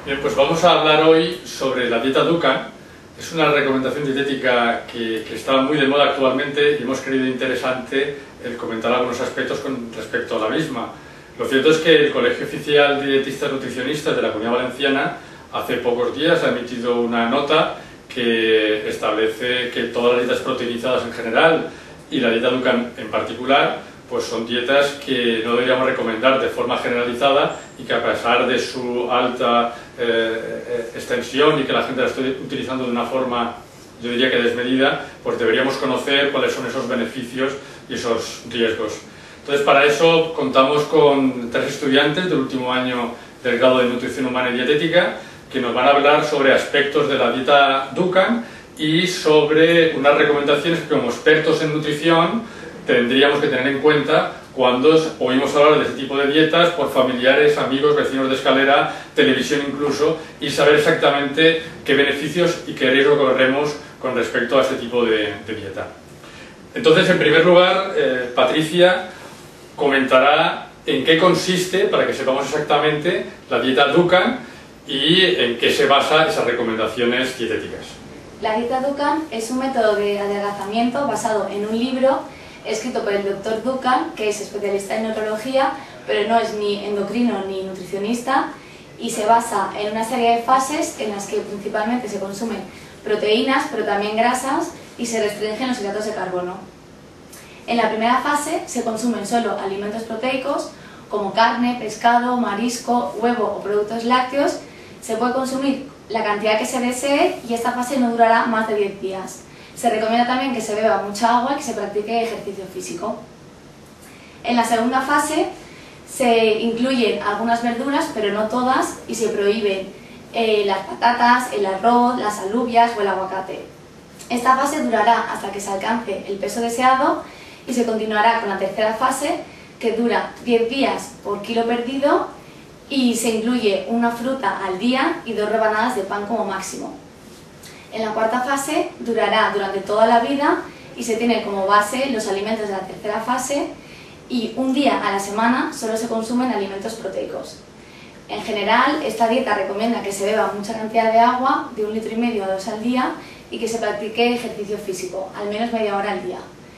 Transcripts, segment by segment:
Bien, pues vamos a hablar hoy sobre la dieta Dukan. Es una recomendación dietética que está muy de moda actualmente y hemos creído interesante el comentar algunos aspectos con respecto a la misma. Lo cierto es que el Colegio Oficial de Dietistas Nutricionistas de la Comunidad Valenciana hace pocos días ha emitido una nota que establece que todas las dietas proteinizadas en general y la dieta Dukan en particular pues son dietas que no deberíamos recomendar de forma generalizada y que a pesar de su alta extensión y que la gente la esté utilizando de una forma, yo diría que desmedida, pues deberíamos conocer cuáles son esos beneficios y esos riesgos. Entonces, para eso contamos con 3 estudiantes del último año del grado de Nutrición Humana y Dietética que nos van a hablar sobre aspectos de la dieta Dukan y sobre unas recomendaciones que como expertos en nutrición tendríamos que tener en cuenta cuando oímos hablar de este tipo de dietas por familiares, amigos, vecinos de escalera, televisión incluso, y saber exactamente qué beneficios y qué riesgo corremos con respecto a este tipo de dieta. Entonces, en primer lugar, Patricia comentará en qué consiste, para que sepamos exactamente, la dieta Dukan y en qué se basan esas recomendaciones dietéticas. La dieta Dukan es un método de adelgazamiento basado en un libro escrito por el Dr. Dukan, que es especialista en neurología, pero no es ni endocrino ni nutricionista, y se basa en una serie de fases en las que principalmente se consumen proteínas, pero también grasas, y se restringen los hidratos de carbono. En la primera fase se consumen solo alimentos proteicos, como carne, pescado, marisco, huevo o productos lácteos. Se puede consumir la cantidad que se desee y esta fase no durará más de 10 días. Se recomienda también que se beba mucha agua y que se practique ejercicio físico. En la segunda fase se incluyen algunas verduras, pero no todas, y se prohíben las patatas, el arroz, las alubias o el aguacate. Esta fase durará hasta que se alcance el peso deseado y se continuará con la tercera fase, que dura 10 días por kilo perdido y se incluye una fruta al día y 2 rebanadas de pan como máximo. En la cuarta fase durará durante toda la vida y se tiene como base los alimentos de la tercera fase y un día a la semana solo se consumen alimentos proteicos. En general, esta dieta recomienda que se beba mucha cantidad de agua, de 1,5 litros a 2 al día, y que se practique ejercicio físico, al menos media hora al día.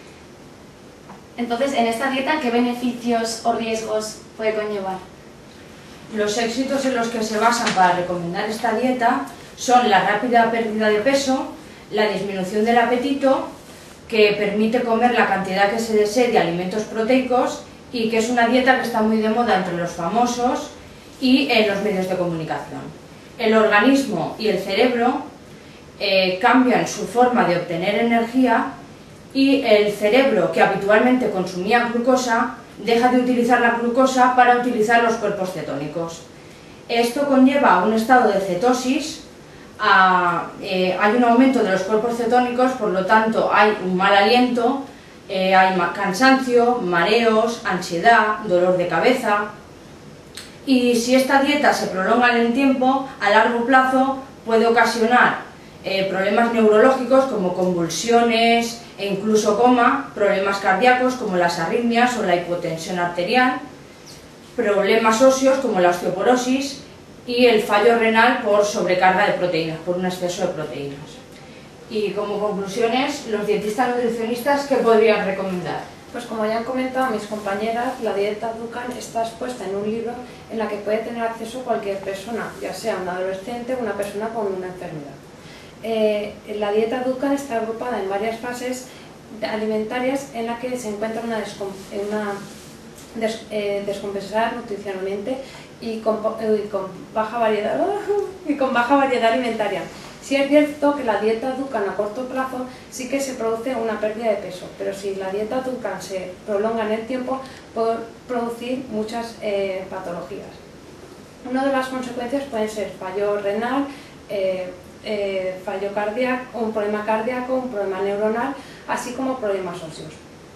Entonces, en esta dieta, ¿qué beneficios o riesgos puede conllevar? Los éxitos en los que se basan para recomendar esta dieta son la rápida pérdida de peso, la disminución del apetito, que permite comer la cantidad que se desee de alimentos proteicos y que es una dieta que está muy de moda entre los famosos y en los medios de comunicación. El organismo y el cerebro cambian su forma de obtener energía y el cerebro, que habitualmente consumía glucosa, deja de utilizar la glucosa para utilizar los cuerpos cetónicos. Esto conlleva un estado de cetosis. Hay un aumento de los cuerpos cetónicos, por lo tanto hay un mal aliento, hay cansancio, mareos, ansiedad, dolor de cabeza. Y si esta dieta se prolonga en el tiempo, a largo plazo puede ocasionar problemas neurológicos como convulsiones e incluso coma, problemas cardíacos como las arritmias o la hipotensión arterial, problemas óseos como la osteoporosis y el fallo renal por sobrecarga de proteínas, por un exceso de proteínas. Y como conclusiones, los dietistas nutricionistas, ¿qué podrían recomendar? Pues como ya han comentado mis compañeras, la dieta Dukan está expuesta en un libro en la que puede tener acceso cualquier persona, ya sea un adolescente o una persona con una enfermedad. La dieta Dukan está agrupada en varias fases alimentarias en la que se encuentra una descompensada nutricionalmente y con baja variedad alimentaria. Sí es cierto que la dieta Dukan a corto plazo sí que se produce una pérdida de peso, pero si la dieta Dukan se prolonga en el tiempo puede producir muchas patologías. Una de las consecuencias pueden ser fallo renal, fallo cardíaco, un problema cardíaco, un problema neuronal, así como problemas óseos.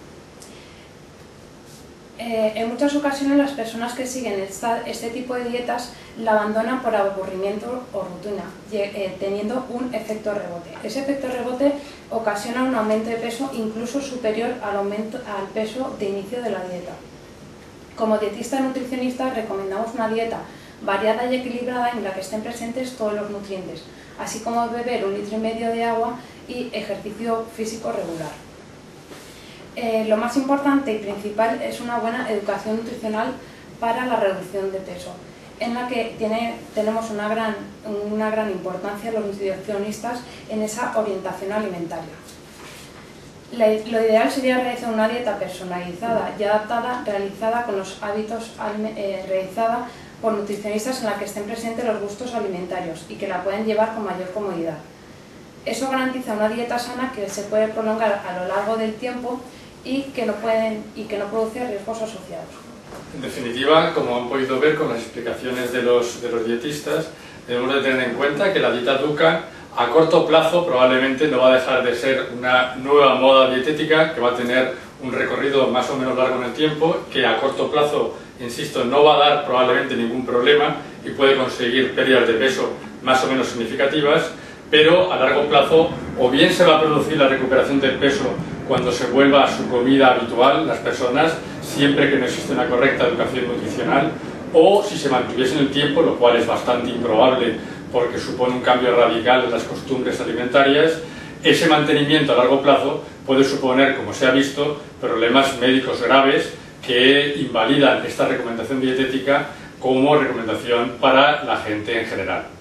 En muchas ocasiones las personas que siguen este tipo de dietas la abandonan por aburrimiento o rutina, teniendo un efecto rebote. Ese efecto rebote ocasiona un aumento de peso incluso superior al peso de inicio de la dieta. Como dietista nutricionista recomendamos una dieta variada y equilibrada en la que estén presentes todos los nutrientes, así como beber 1,5 litros de agua y ejercicio físico regular. Lo más importante y principal es una buena educación nutricional para la reducción de peso, en la que tenemos una gran importancia los nutricionistas en esa orientación alimentaria. Lo ideal sería realizar una dieta personalizada y adaptada, realizada con los hábitos, realizada por nutricionistas en la que estén presentes los gustos alimentarios y que la pueden llevar con mayor comodidad. Eso garantiza una dieta sana que se puede prolongar a lo largo del tiempo y que no produce riesgos asociados. En definitiva, como han podido ver con las explicaciones de los dietistas, debemos de tener en cuenta que la dieta Dukan a corto plazo probablemente no va a dejar de ser una nueva moda dietética que va a tener un recorrido más o menos largo en el tiempo, que a corto plazo, insisto, no va a dar probablemente ningún problema y puede conseguir pérdidas de peso más o menos significativas, pero a largo plazo o bien se va a producir la recuperación del peso cuando se vuelva a su comida habitual las personas, siempre que no existe una correcta educación nutricional, o si se mantuviese en el tiempo, lo cual es bastante improbable porque supone un cambio radical en las costumbres alimentarias, ese mantenimiento a largo plazo puede suponer, como se ha visto, problemas médicos graves que invalidan esta recomendación dietética como recomendación para la gente en general.